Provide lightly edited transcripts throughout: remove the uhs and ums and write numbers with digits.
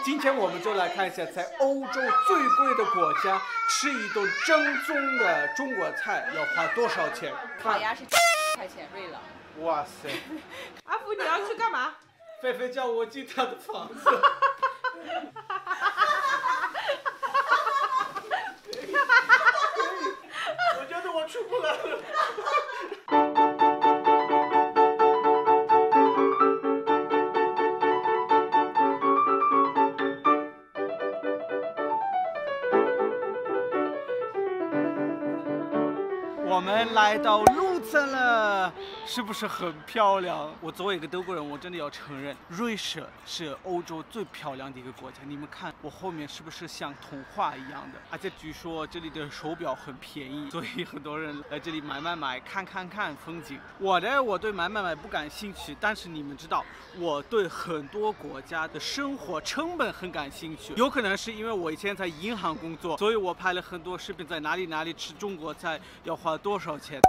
今天我们就来看一下，在欧洲最贵的国家吃一顿正宗的中国菜要花多少钱？ 烤鸭是块钱瑞了。 哇塞！ 阿福，你要去干嘛？ 菲菲叫我进她的房子。我觉得我出不来了。我们来到卢森了，是不是很漂亮？我作为一个德国人，我真的要承认，瑞士是欧洲最漂亮的一个国家。你们看我后面是不是像童话一样的？而且据说这里的手表很便宜，所以很多人来这里买，看风景。我对买不感兴趣，但是你们知道，我对很多国家的生活成本很感兴趣。有可能是因为我以前在银行工作，所以我拍了很多视频，在哪里吃中国菜要花多少钱。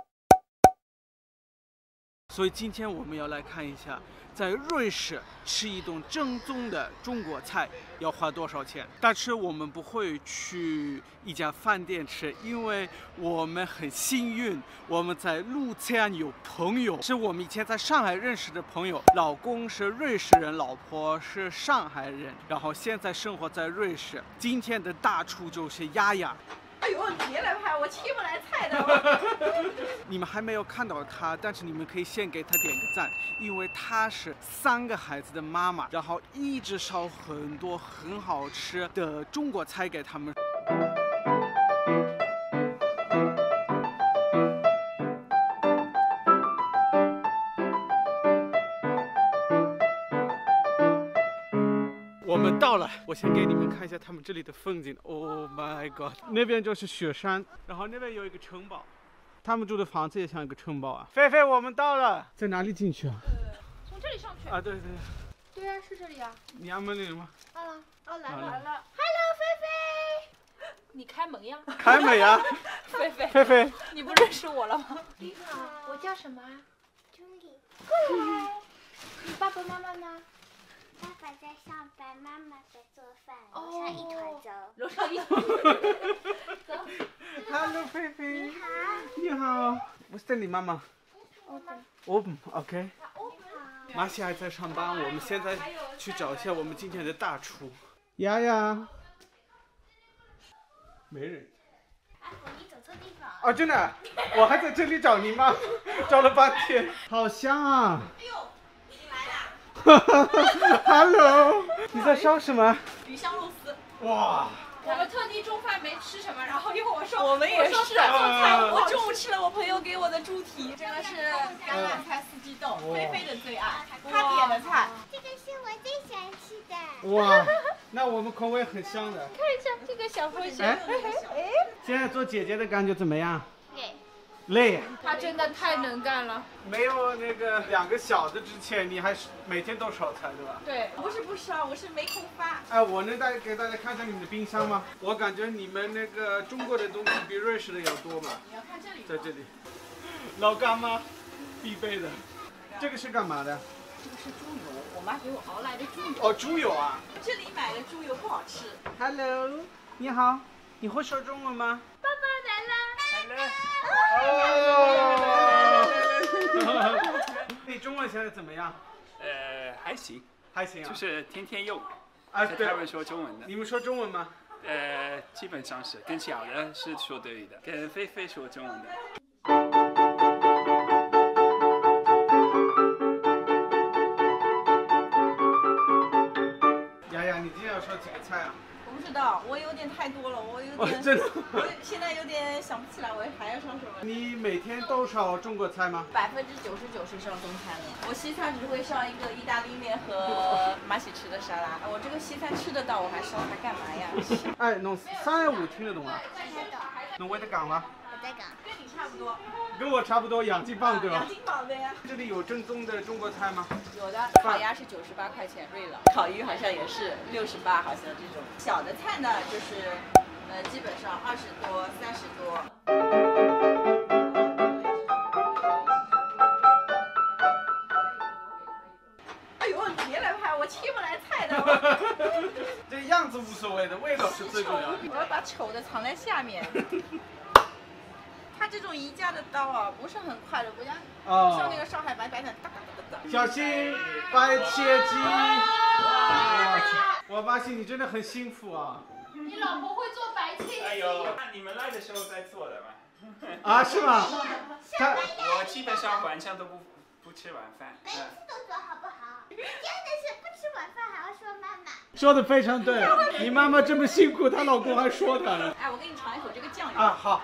所以今天我们要来看一下，在瑞士吃一顿正宗的中国菜要花多少钱。但是我们不会去一家饭店吃，因为我们很幸运，我们在卢森有朋友，是我们以前在上海认识的朋友，老公是瑞士人，老婆是上海人，然后现在生活在瑞士。今天的大厨就是丫丫。 哎呦，你别来拍，我切不来菜的。 你们还没有看到她，但是你们可以先给她点个赞，因为她是3个孩子的妈妈，然后一直烧很多很好吃的中国菜给他们。我们到了，我先给你们看一下他们这里的风景。Oh my god， 那边就是雪山，然后那边有一个城堡，他们住的房子也像一个城堡啊。菲菲，我们到了，在哪里进去啊？ 从这里上去。 啊，对。 对啊，是这里啊。 你按门铃了吗？ 来了。 来了。 Hello， 菲菲。你开门呀。 开门呀。菲菲， 你不认识我了吗？你好，我叫什么？ 朱莉。 过来。你爸爸妈妈呢？ 爸爸在上班，妈妈在做饭，楼上一团糟。 楼上一团。走。 Hello， 菲菲。 你好。 你好。我是你妈妈。Open，OK。马西还在上班，我们现在去找一下我们今天的大厨。丫丫。没人。 阿福，你走错地方了。 啊，真的，我还在这里找你妈，找了半天。好香啊！ 哎呦，你来啦 ！Hello， 你在烧什么？ 鱼香肉丝。 哇！ 我们特地中饭没吃什么，然后一会儿我说我们也是做菜， 我中午吃了我朋友给我的猪蹄， 这个是橄榄菜四季豆，菲菲的最爱， 哇她点的菜。 这个是我最喜欢吃的。 哇，那我们口味很香的。 看一下这个小风扇。 现在做姐姐的感觉怎么样？ 对。 累。 她真的太能干了。 没有那个2个小的之前，你还是每天都烧菜对吧？ 对，不是啊，我是没空发。 哎，我能给大家看一下你们的冰箱吗？我感觉你们那个中国的东西比瑞士的要多嘛。 你要看这里。 在这里，老干妈必备的。这个是干嘛的？ 这个是猪油，我妈给我熬来的猪油。 哦，猪油啊。 这里买的猪油不好吃。 Hello， 你好，你会说中文吗？ 爸爸来了。 哦。你中文现在怎么样？ 还行， 还行啊。 就是天天用。 啊，对。 他们说中文的。 你们说中文吗？ 基本上是，跟小的是说德语的，跟菲菲说中文的。 丫丫，你今天要烧几个菜啊？ 我不知道，我有点太多了，我有点， 真的， 我现在有点想不起来，我还要烧什么？ 你每天都烧中国菜吗 99%是烧中餐的，我西餐只会烧一个意大利面和马喜吃的沙拉。我这个西餐吃得到，我还烧它干嘛呀？ 哎，侬315听得懂啊？ 听得懂。 侬会得讲吗？ 我在讲。 跟你差不多。 跟我差不多，养鸡棒对吧？ 养鸡棒对呀。 这里有正宗的中国菜吗？ 有的，烤鸭是98块钱瑞了，烤鱼好像也是68，好像这种。小的菜呢，就是基本上20多、30多。 哎呦，你别来拍，我切不来菜的。 无所谓的，味道是最重要的。 我要把丑的藏在下面。它这种宜家的刀啊，不是很快的，不像那个上海白白的哒哒哒哒。 小心白切鸡！我发现你真的很幸福啊！ 你老婆会做白切鸡。 哎呦，那你们来的时候再做的嘛。 啊，是吗？ 我基本上晚上都不吃晚饭。 每次都做好不好？真的是不吃晚饭还要说妈妈。 说的非常对，你妈妈这么辛苦，她老公还说她呢。 哎，我给你尝一口这个酱油。 啊，好。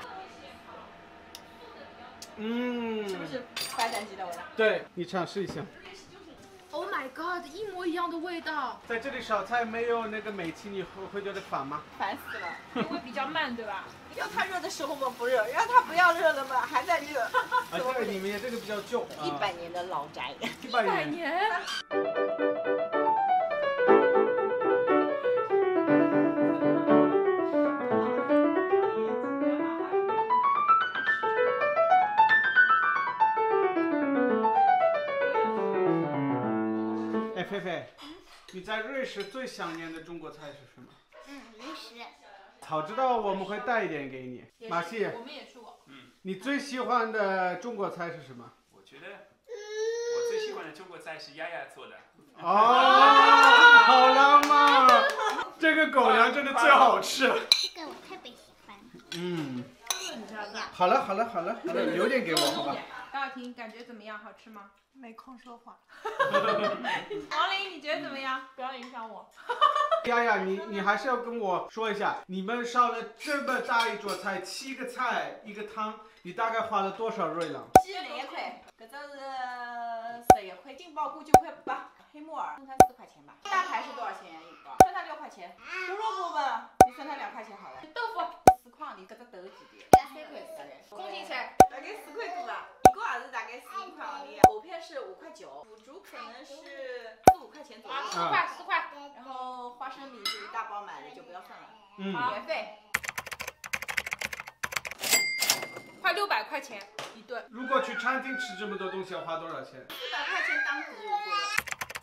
是不是白斩鸡的味道？ 对，你尝试一下。 Oh my god， 一模一样的味道。 在这里烧菜没有那个煤气，你会觉得烦吗？ 烦死了， 因为比较慢，对吧？ 要它热的时候嘛不热，让它不要热了嘛还在热。 啊，这个里面这个比较旧 ，100年的老宅。 100年。哎，菲菲，你在瑞士最想念的中国菜是什么？ 零食。 早知道我们会带一点给你。马西， 我们也去过。 你最喜欢的中国菜是什么？ 我觉得我最喜欢的中国菜是丫丫做的。 哦，好浪漫啊！这个狗粮真的最好吃。 这个我特别喜欢。 好了，留点给我好吧？ 高晓婷，感觉怎么样？好吃吗？ 没空说话。王琳，你觉得怎么样？ 不要影响我。 丫丫，你还是要跟我说一下，你们烧了这么大一桌菜，7个菜1个汤，你大概花了多少瑞郎 2块，搿只是11块，金宝菇9块8，黑木耳算它4块钱吧。大排是多少钱一个？算它6块钱。胡萝卜吧，你算它2块钱好了。 豆腐 4块，你搿只豆几钿？3块4嘞。 空心菜大概4块多吧，一个也是大概4块行钿。藕片是5块9，腐竹可能是4、5块钱左右。 4块。 然后花生米是一大包买的，就不要算了。 好免费。 快600块钱一顿。 如果去餐厅吃这么多东西要花多少钱？ 400块钱当时就贵了。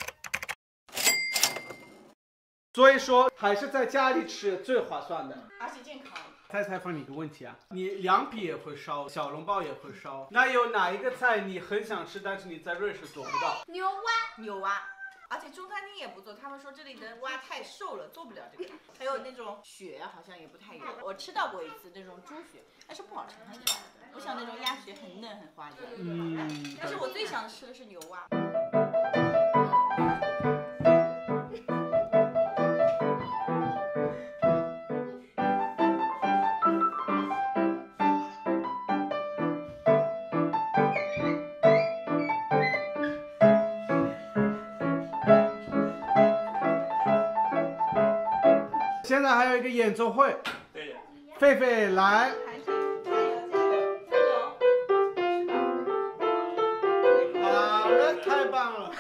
所以说还是在家里吃最划算的， 而且健康。 再采访你一个问题啊，你凉皮也会烧，小笼包也会烧，那有哪一个菜你很想吃，但是你在瑞士做不到？ 牛蛙，牛蛙。而且中餐厅也不做，他们说这里的蛙太瘦了，做不了这个。还有那种血好像也不太有，我吃到过一次那种猪血，但是不好吃，很软的，不像那种鸭血很嫩很滑溜。但是我最想吃的是牛蛙。 现在还有一个演奏会， 对的。 狒狒来。好了，太棒了。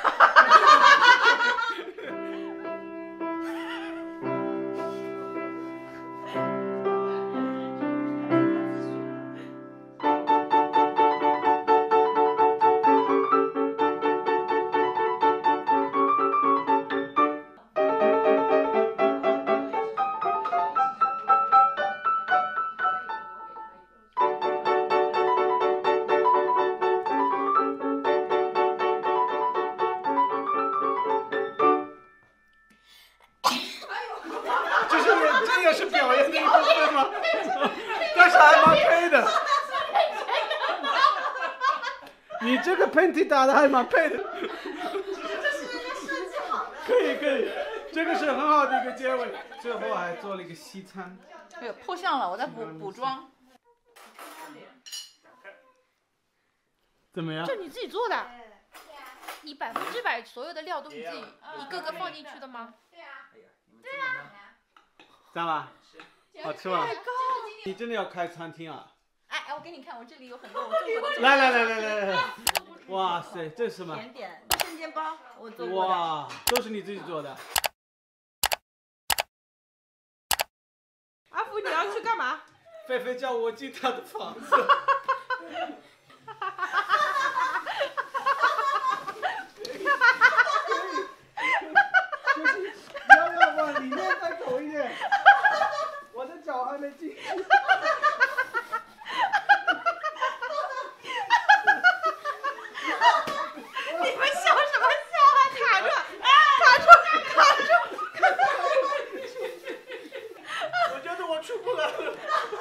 这也是表演的一部分吗？但是还蛮配的。你这个喷嚏打的还蛮配的。可以，这个是很好的一个结尾。最后还做了一个西餐。 对，破相了，我在补妆。 怎么样？ 这你自己做的？你100%所有的料都是自己一个个放进去的吗？ 对啊。 这样吧，好吃吗？你真的要开餐厅啊？ 哎，我给你看，我这里有很多我做过的。 来！哇塞，这是什么？ 甜点，生煎包，我做过的。 哇，都是你自己做的。 阿福，你要去干嘛？ 狒狒叫我进他的房子。就是要往里面再走一点。 没进去。 你们笑什么笑啊？卡住！ 我觉得我出不来了。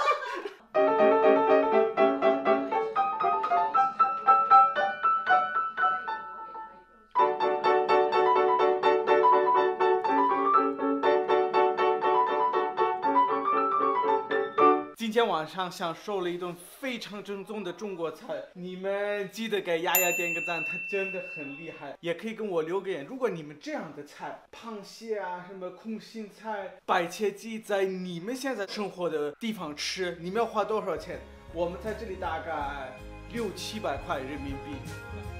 今天晚上享受了一顿非常正宗的中国菜，你们记得给丫丫点个赞，她真的很厉害。也可以跟我留个言，如果你们这样的菜，螃蟹啊，什么空心菜、白切鸡，在你们现在生活的地方吃，你们要花多少钱？我们在这里大概600-700块人民币。